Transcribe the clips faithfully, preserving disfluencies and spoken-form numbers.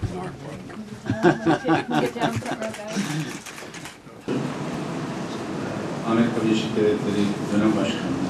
Amerika Birleşik Devletleri Dönem Başkanlığı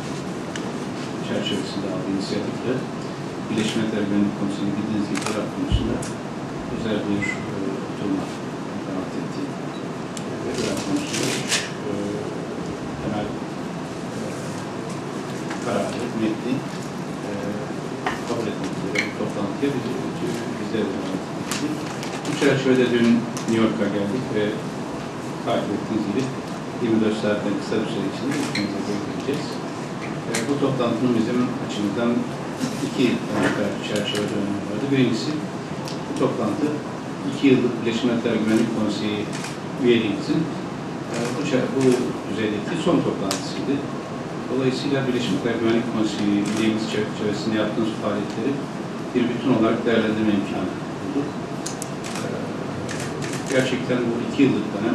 çerçevesinde aldığı inisiyatifle Birleşmiş Milletler Güvenlik Konseyi'nin bildiğiniz gibi Irak konusunda özel bir e, oturma davet etti. Ve Irak konusunda üç e, temel e, kararı, metni e, kabul etmek üzere bu toplantıya biz, bizler de davet ettik. Bu çerçevede dün New York'a geldik ve takip ettiğiniz gibi yirmi dört saatten kısa bir süre içinde ülkemize görüşeceğiz. E, bu toplantının bizim açımızdan iki temel çerçevede önemli vardı. Birincisi, bu toplantı iki yıllık Birleşmiş Milletler Güvenlik Konseyi üyeliğimizin e, bu, bu düzeydeki son toplantısıydı. Dolayısıyla Birleşmiş Milletler Güvenlik Konseyi üyeliğimiz çerçevesinde yaptığımız faaliyetleri bir bütün olarak değerlendirme imkanı bulduk. E, gerçekten bu iki yıllık dönem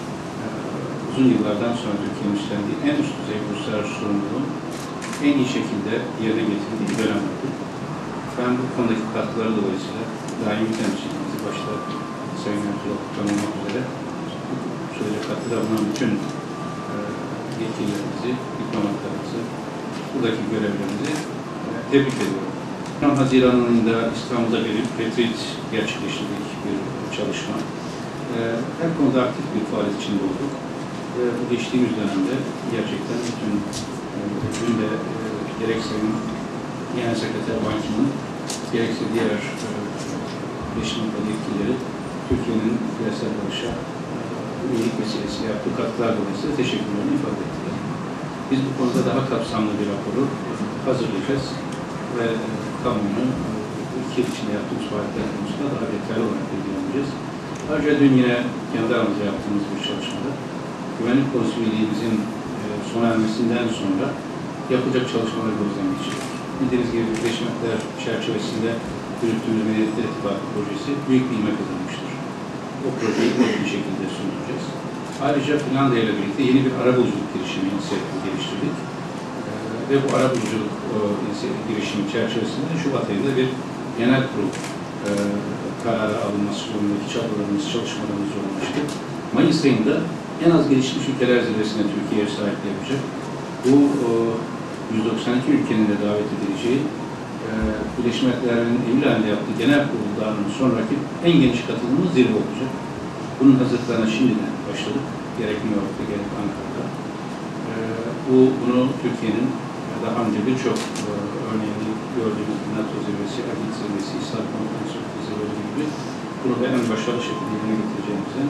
uzun yıllardan sonra Türkiye'nin üstlendiği en üst düzey uluslararası sorumluluğun en iyi şekilde yerine getirdiği bir dönem oldu. Ben bu konudaki katkıları dolayısıyla daimi temsilcimizi başta Sayın Ertuğrul olmak üzere bu sürece katkıda bulunan bütün e, yetkililerimizi, diplomatlarımızı, buradaki görevlerimizi e, tebrik ediyorum. Haziran ayında İstanbul'da bir retreat gerçekleştirdik, bir çalışma. E, her konuda aktif bir faaliyet içinde olduk. Bu geçtiğimiz dönemde gerçekten bütün e, dün de e, gerek Sayın Genel Sekreter Ban Ki-moon, gerekse diğer e, Birleşmiş Milletler yetkilileri Türkiye'nin küresel barışa e, üyelik meselesi yaptığı katkılar dolayısıyla teşekkürlerini ifade ettiler. Biz bu konuda daha kapsamlı bir raporu hazırlayacağız ve e, kamuoyunu e, iki yıl içinde yaptığımız faaliyetler konusunda daha detaylı olarak bilgilendireceğiz. Ayrıca dün yine kendi aramızda yaptığımız bir çalışmada Güvenlik Konseyi'mizin e, sona ermesinden sonra yapılacak çalışmaları gözden geçirdik. Bildiğiniz gibi Birleşmiş Milletler çerçevesinde yürüttüğümüz Medeniyetler İttifakı projesi büyük bir ivme kazanmıştır. O projeyi net bir şekilde sürdüreceğiz. Ayrıca Finlandiya ile birlikte yeni bir arabuluculuk girişimi inisiyatifi geliştirdik. E, ve bu arabuluculuk e, girişimi çerçevesinde Şubat ayında bir genel kurul e, kararı alınması yolundaki çabalarımız, çalışmalarımız yoğunlaştı. Mayıs ayında en az gelişmiş ülkeler zirvesine Türkiye ev sahipliği yapacak. Bu yüz doksan iki ülkenin de davet edileceği e, Birleşmiş Milletler'in Eylül ayında yaptığı genel kurullarının sonraki en geniş katılımlı zirve olacak. Bunun hazırlıklarına şimdiden başladık. Gerek New York'ta gerek Ankara'da. E, bu bunu Türkiye'nin daha önce birçok e, örneğini gördüğümüz NATO zirvesi, Erbil zirvesi, İstanbul Konferansı zirveleri gibi bunu da en başarılı şekilde yerine getireceğimize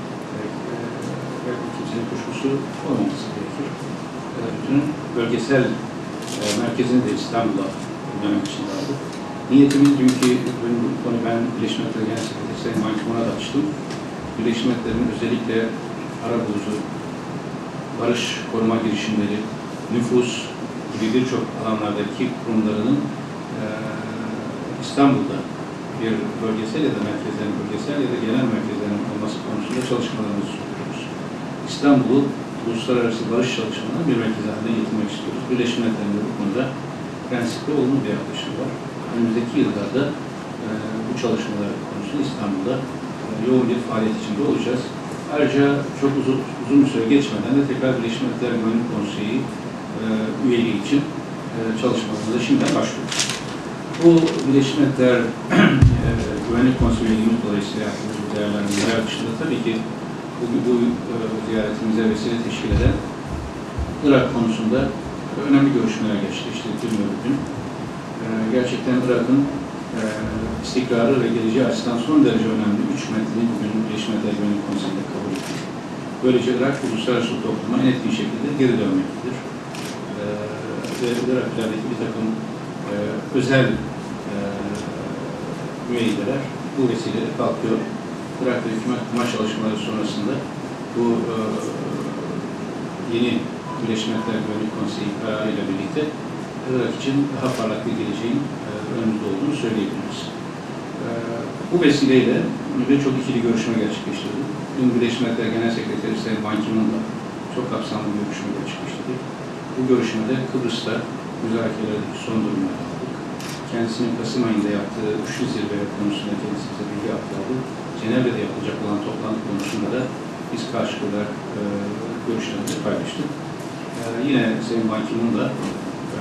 ve kimsenin kuşkusu olmaması gerekir. E, bütün bölgesel e, merkezini de İstanbul'a dönem içinde aldık. Niyetimin dünkü bu konu ben Birleşmiş Milletler Genel Sekreteri Sayın Ban Ki-moon'a da açtım. Birleşmiş Milletler'in özellikle arabulucu, barış koruma girişimleri, nüfus gibi birçok alanlardaki kurumlarının e, İstanbul'da bir bölgesel ya da merkezlerin, bölgesel ya da genel merkezlerin olması konusunda çalışmalarımızı sürdürüyoruz. İstanbul'u uluslararası barış çalışmalarına bir merkez haline getirmek istiyoruz. Birleşmiş Milletler'in bu konuda prensipli olumlu bir yaklaşım var. Önümüzdeki yıllarda e, bu çalışmalar konusunda İstanbul'da e, yoğun bir faaliyet içinde olacağız. Ayrıca çok uzun, uzun bir süre geçmeden de tekrar Birleşmiş Milletler Güvenlik Konseyi e, üyeliği için e, çalışmalarımıza şimdiden başlıyoruz. Bu Birleşmiş Milletler e, Güvenlik Konseyi üyeliğimiz dolayısıyla yaptığımız bu değerlendirmeler dışında tabii ki bu, bu e, ziyaretimize vesile teşkil eden Irak konusunda önemli görüşmeler gerçekleştirdik dün ve bugün. E, gerçekten Irak'ın e, istikrarı ve geleceği açısından son derece önemli üç metni bugün Birleşmiş Milletler Güvenlik Konseyi'nde kabul ettik. Böylece Irak uluslararası topluma en etkin şekilde geri dönmektedir. E, ve Irak'lardaki bir takım e, özel e, müeyyideler bu vesileyle kalkıyor. Irak'ta hükümet kurma çalışmaları sonrasında bu e, yeni Birleşmiş Milletler Güvenlik Konseyi kararıyla birlikte Irak için daha parlak bir geleceğin e, önümüzde olduğunu söyleyebiliriz. E, bu vesileyle birçok ikili görüşme gerçekleştirdik. Dün Birleşmiş Milletler Genel Sekreteri Sayın Ban Ki-moon'la çok kapsamlı bir görüşme gerçekleştirdik. Bu görüşmede Kıbrıs'ta müzakerelerdeki son durumları aldık. kendisinin Kasım ayında yaptığı üçlü zirve konusunda kendisi bize bilgi aktardı. Cenevre'de yapılacak olan toplantı konusunda da biz karşılıklı olarak e, görüşlerimizi paylaştık. E, yine Sayın Ban Ki-moon da e,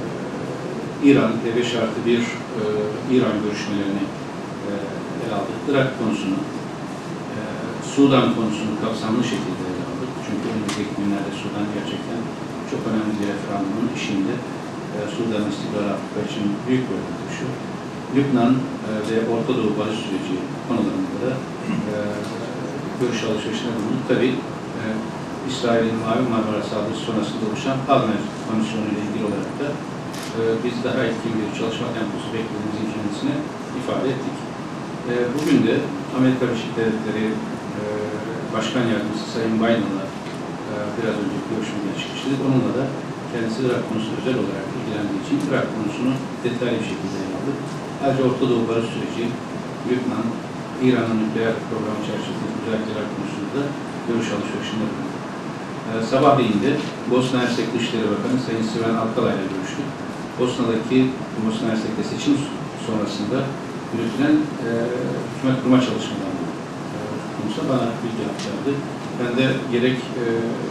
İran ve beş artı bir e, İran görüşmelerini e, ele aldık. Irak konusunu, e, Sudan konusunu kapsamlı şekilde ele aldık. Çünkü önümüzdeki günlerde Sudan gerçekten çok önemli bir referandumun işinde. E, Sudan istikrar Afrika için büyük bir önem taşıyor. Lübnan e, ve Orta Doğu barış süreci konularında da e, görüş alışverişine bulunduk. Tabii e, İsrail'in Mavi Marmara saldırısı sonrasında oluşan Palmer Komisyonu ile ilgili olarak da e, biz daha etkin bir çalışma temposu beklediğimizi kendisine ifade ettik. E, bugün de Amerika Birleşik Devletleri e, Başkan Yardımcısı Sayın Biden'la e, biraz önce görüşmeye gerçekleştirdik. Onunla da kendisi Irak konusu özel olarak ilgilendiği için Irak konusunu detaylı bir şekilde ele aldık. Ayrıca Orta Doğu barış süreci, Lübnan, İran'ın nükleer programı çerçevesinde müzakereler konusunda da görüş alışverişinde bulunduk. Ee, sabahleyin de Bosna Hersek Dışişleri Bakanı Sayın Sven Alkala ile görüştük. Bosna'daki Bosna Hersek'te seçim sonrasında yürütülen e, hükümet kurma çalışmalarını e, konusunda bana bilgi aktardı. Ben de gerek e,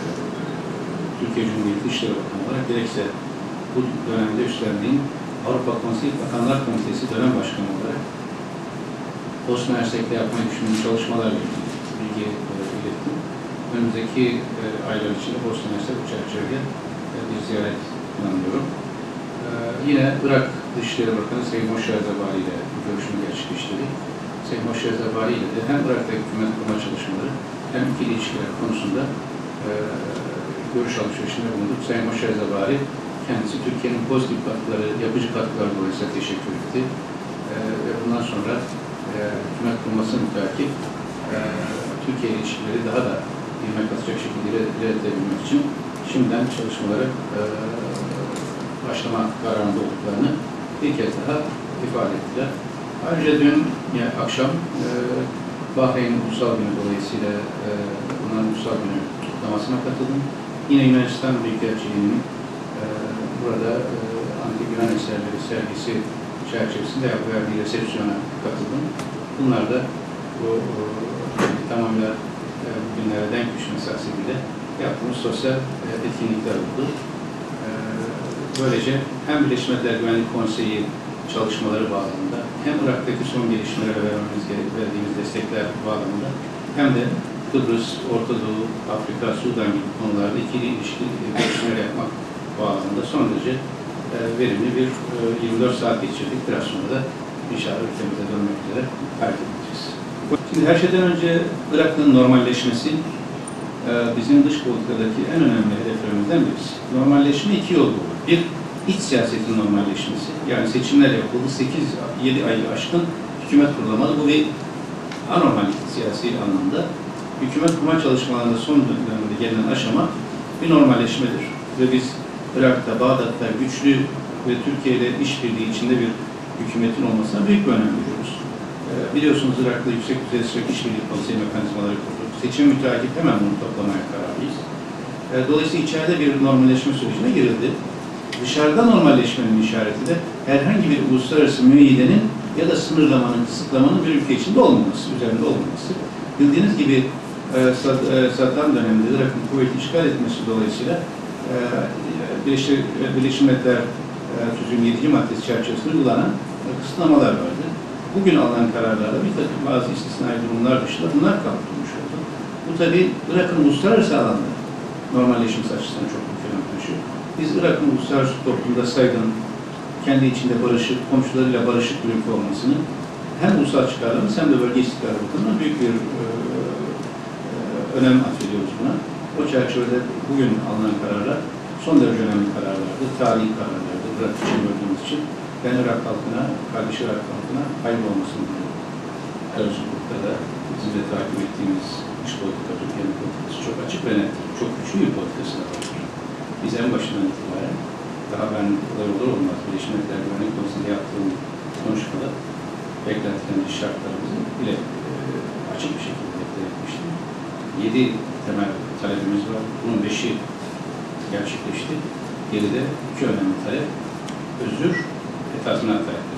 Türkiye Cumhuriyeti Dışişleri Bakanı olarak gerekse bu dönemde üstlendiğim Avrupa Konseyi Bakanlar Komitesi dönem başkanı olarak Bosna Hersek'te yapmayı düşündüğüm çalışmalarla ilgili bilgi e, ilettim. Önümüzdeki e, aylar içinde Bosna Hersek bu çerçevede e, bir ziyaret planlıyorum. E, yine Irak Dışişleri Bakanı Sayın Moshe Erzebari ile görüşme gerçekleştirdik. Sayın Moshe Erzebari ile de hem Irak'ta hükümet kurma çalışmaları hem ikili ilişkiler konusunda e, görüş alışverişinde bulunduk. Sayın Moshe Erzebari kendisi Türkiye'nin pozitif katkıları, yapıcı katkıları dolayısıyla teşekkür etti. E, ve bundan sonra e, hükümet kurması müteakip e, Türkiye ilişkileri daha da ivme katacak şekilde ilerletebilmek için şimdiden çalışmaları e, başlama kararında olduklarını bir kez daha ifade ettiler. Ayrıca dün yani akşam e, Bahreyn Ulusal Günü dolayısıyla e, bunların Ulusal Günü kutlamasına katıldım. Yine Yunanistan Büyükelçiliği'nin e, burada e, Antik Yunan Eserleri sergisi çerçevesinde verdiği resepsiyona katıldım. Bunlar da bu e, tamamıyla e, bugünlere denk düşmesi hasebiyle yaptığımız sosyal e, etkinlikler oldu. E, böylece hem Birleşmiş Milletler Güvenlik Konseyi çalışmaları bağlamında hem Irak'taki son gelişmelere vermemiz verdiğimiz destekler bağlamında hem de Kıbrıs, Orta Doğu, Afrika, Sudan gibi konularda ikili ilişki görüşmeler yapmak bağlamında son derece e, verimli bir e, yirmi dört saat geçirdik. Biraz sonra da inşallah ülkemize dönmek üzere hareket edeceğiz. Şimdi her şeyden önce Irak'ın normalleşmesi e, bizim dış politikadaki en önemli hedeflerimizden birisi. Normalleşme iki yolda olur. Bir, iç siyasetin normalleşmesi. Yani seçimler yapıldı, sekiz yedi ayı aşkın hükümet kurulamadı. Bu bir anormal siyasi anlamda. Hükümet kurma çalışmalarında son dönemde gelinen aşama bir normalleşmedir. Ve biz Irak'ta, Bağdat'ta güçlü ve Türkiye ile işbirliği içinde bir hükümetin olmasına büyük bir önem veriyoruz. Ee, biliyorsunuz Irak'ta yüksek düzey sürekli işbirliği konseyi mekanizmaları kurduk. Seçim müteakip hemen bunu toplamaya kararlıyız. Ee, dolayısıyla içeride bir normalleşme sürecine girildi. Dışarıda normalleşmenin işareti de herhangi bir uluslararası müeyyidenin ya da sınırlamanın, kısıtlamanın bir ülke içinde olmaması, üzerinde olmaması. Bildiğiniz gibi Saddam döneminde Irak'ın kuvveti işgal etmesi dolayısıyla Birleşmiş Milletler Tüzüğü'nün yedinci maddesi çerçevesinde uygulanan kısıtlamalar vardı. Bugün alınan kararlarla bir takım bazı istisnai durumlar dışında bunlar kaldırılmış oldu. Bu tabii Irak'ın uluslararası alanda normalleşmesi açısından çok büyük önem taşıyor. Biz Irak'ın uluslararası toplumda saygın, kendi içinde barışık, komşularıyla barışık bir ülke olmasını hem ulusal çıkarlarımız hem de bölge istikrarı bakımından büyük bir e, e, önem atfediyoruz buna. O çerçevede bugün alınan kararlar son derece önemli kararlardı, tarihi kararlardı Irak için gördüğümüz için. Ben Irak halkına, kardeş Irak halkına hayırlı olmasını diliyorum. Erzurum,'da da bizim de takip ettiğimiz dış politika, Türkiye'nin politikası çok açık ve net, çok güçlü bir politikası da vardır. Biz en başından itibaren, daha ben kolay olur olmaz, Birleşmiş Milletler Güvenlik Konseyi'nde yaptığım konuşmada beklentilerimiz, şartlarımızı bile e, açık bir şekilde deklar etmiştim. Yedi temel talebimiz var. Bunun beşi gerçekleşti. Geride iki önemli talep, özür ve tazminat talebi.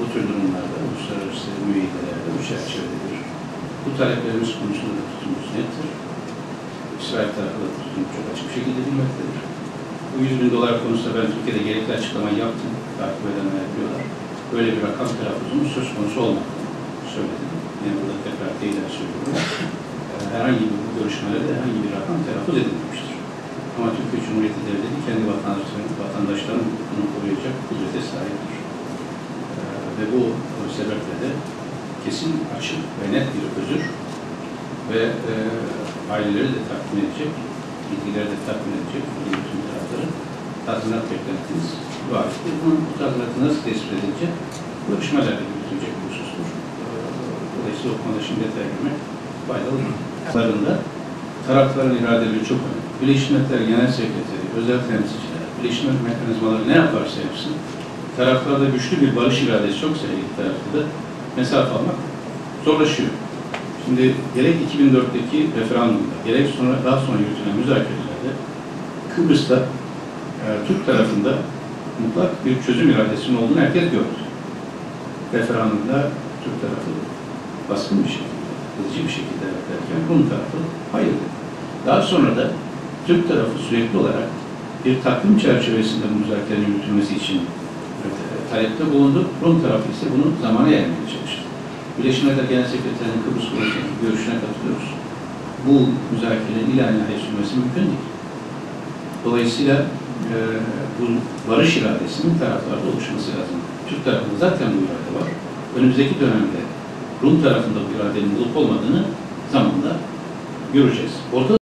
bu tür durumlarda, uluslararası müeyyidelerde bu çerçevededir. Bu taleplerimiz konusunda da tutumumuz nettir. İsrail tarafı da tutumu çok açık bir şekilde bilmektedir. Bu yüz bin dolar konusunda ben Türkiye'de gerekli açıklamayı yaptım. Takip edenler biliyorlar. Böyle bir rakam telaffuzunun söz konusu olmadığını söyledim. Yani burada tekrar tekrar söylüyorum. Herhangi bir görüşmelerde herhangi bir rakam telaffuz edilmemiştir. Ama Türkiye Cumhuriyeti Devleti kendi vatandaşlarının, vatandaşlarının hukukunu koruyacak kudrete sahiptir. Ee, ve bu sebeple de kesin, açık ve net bir özür ve e, aileleri de tatmin edecek, bilgileri de tatmin edecek, bütün tarafları tazminat beklentiniz bu ayette. Bunun bu tazminatı nasıl tespit edilecek? Görüşmelerle yürütülecek bir husustur. Ee, dolayısıyla o konuda şimdi detaya girmek faydalı. Taraflarında tarafların iradeleri çok önemli. Birleşmiş Milletler Genel Sekreteri, özel temsilciler, Birleşmiş Milletler mekanizmaları ne yaparsa yapsın, taraflarda güçlü bir barış iradesi çoksa iki tarafta da mesafe almak zorlaşıyor. Şimdi gerek iki bin dörtteki referandumda, gerek sonra daha sonra yürütülen müzakerelerde Kıbrıs'ta e, Türk tarafında mutlak bir çözüm iradesinin olduğunu herkes gördü. Referandumda Türk tarafı baskın bir şekilde, hızlı bir şekilde derken Rum tarafı hayır dedi. Daha sonra da Türk tarafı sürekli olarak bir takvim çerçevesinde bu müzakerenin yürütülmesi için talepte bulundu. Rum tarafı ise bunu zamana yaymaya çalıştı. Birleşmiş Milletler Genel Sekreterinin Kıbrıs konusundaki görüşüne katılıyoruz. Bu müzakerenin ilan sürmesi mümkün değil. Dolayısıyla e, bu barış iradesinin taraflarda oluşması lazım. Türk tarafında zaten bu irade var. Önümüzdeki dönemde Rum tarafında bu iradenin olup olmadığını zamanla göreceğiz. Orta